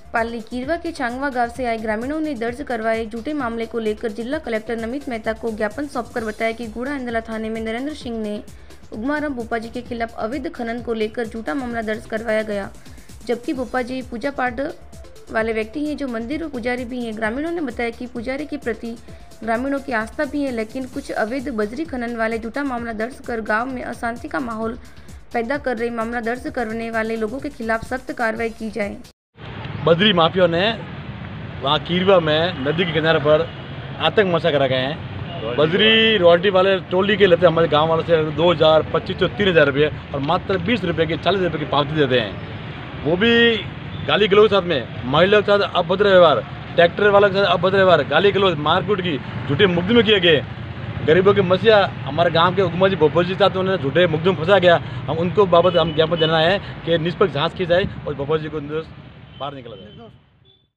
पाली कीरवा के छांगवा गांव से आए ग्रामीणों ने दर्ज करवाए झूठे मामले को लेकर जिला कलेक्टर नमित मेहता को ज्ञापन सौंपकर बताया कि गुड़ा इंदला थाने में नरेंद्र सिंह ने उगमाराम भोपाजी के खिलाफ अवैध खनन को लेकर झूठा मामला दर्ज करवाया गया, जबकि भोपाजी पूजा पाठ वाले व्यक्ति हैं जो मंदिर और पुजारी भी हैं। ग्रामीणों ने बताया कि पुजारी के प्रति ग्रामीणों की आस्था भी है, लेकिन कुछ अवैध बजरी खनन वाले झूठा मामला दर्ज कर गाँव में अशांति का माहौल पैदा कर रहे मामला दर्ज करने वाले लोगों के खिलाफ सख्त कार्रवाई की जाए। बजरी माफियाओं ने वहाँ कीरवा में नदी के किनारे पर आतंक मचा कर रखे हैं। बजरी रॉयल्टी वाले टोली के लेते हमारे गांव वालों से 2000, 2500, 3000 रुपये और मात्र 20 रुपये की 40 रुपये की पावती देते हैं। वो भी गाली गलौज के साथ में, महिलाओं के साथ अभद्र व्यवहार, ट्रैक्टर वालों के साथ अभद्र व्यवहार, गाली गलौज, मारपीट की झूठे मुकदमे किए गए। गरीबों की मसीहा हमारे गांव के उगमा जी भोपाजी के साथ उन्होंने झूठे मुकदमे फंसा गया। हम उनको बाबत हम ज्ञापन देना है कि निष्पक्ष जाँच की जाए और भोपाजी को बाहर निकला जाए।